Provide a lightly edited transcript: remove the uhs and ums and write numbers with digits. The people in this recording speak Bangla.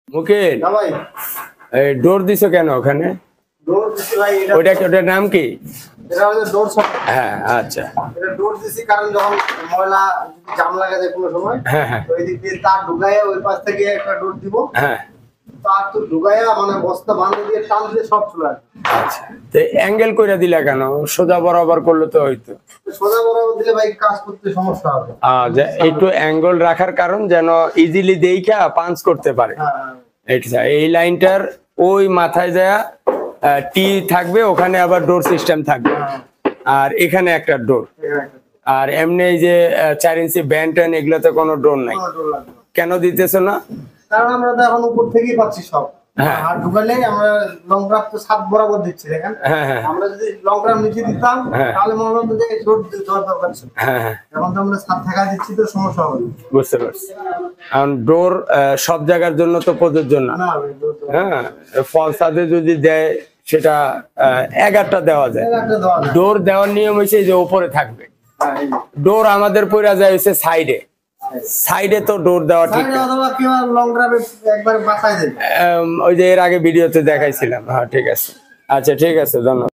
মুকিল না ভাই, এই ডোর দিছো কেন ওখানে? ডোর দিছি ভাই। ওটার নাম কি? এটা হচ্ছে ডোর সকেট। হ্যাঁ আচ্ছা। এটা ডোর দিছি কারণ যখন ময়লা যদি জাম লাগা যায় কোনো সময়, হ্যাঁ হ্যাঁ তো এই দিক দিয়ে তার ঢুকাইয়া ওই পাশ থেকে একটা ডোর দিব। হ্যাঁ তার তো ঢুকাইয়া মানে বস্তা বাঁধে দিয়ে টান দিয়ে সব চলে আসবে। আচ্ছা, তো অ্যাঙ্গেল কইরা দিলা কেন? সোজা বরাবর করলে তো হইতো। সোজা বরাবর দিলে ভাই কাজ করতে সমস্যা হবে। যে একটু অ্যাঙ্গেল রাখার কারণ যেন ইজিলি দেইখা পাঞ্চ করতে পারে। হ্যাঁ, এটা এই লাইনটার ওই মাথায় যায় টি থাকবে, ওখানে আবার ডোর সিস্টেম থাকবে, আর এখানে একটা ডোর। আর এমনি এই যে 4 ইঞ্চি ব্যান্ড ট্যান এগুলোতে কোনো ডোর নাই। কোনো ডোর লাগবে না। কেন দিতেছো না? কারণ আমরা তো এখন উপর থেকেই পাচ্ছি সব। হ্যাঁ। আর ঢুকালে আমরা লং গ্রাফ তো 7 বরাবর দিচ্ছি দেখেন। হ্যাঁ হ্যাঁ আমরা যদি লং গ্রাফ নিচে দিতাম হ্যাঁ। তাহলে মনে হতো যে ডোর দেওয়ার দরকার ছিল। হ্যাঁ হ্যাঁ এখন তো আমরা 7 টাকা দিচ্ছি তো সমস্যা হবে না। বুঝতে পারছি। কারণ ডোর সব জায়গার জন্য তো প্রযোজ্য না। না ভাই, ডোর তো হ্যাঁ, ফল সাদে যদি দেয় সেটা 11টা দেওয়া যায়। একটা দেওয়া যায়। ডোর দেওয়ার নিয়ম হয়েছে যে উপরে থাকবে। হ্যাঁ, এই যে। ডোর আমাদের পড়া যায় হচ্ছে সাইডে। সাইডে তো ডোর দেওয়া ঠিক সাইডে না। অথবা কেউ লং গ্রাফে একবার বাঁচাই দেবে। ওই যে এর আগে ভিডিওতে দেখাইছিলাম। হ্যাঁ ঠিক আছে, আচ্ছা ঠিক আছে, ধন্যবাদ।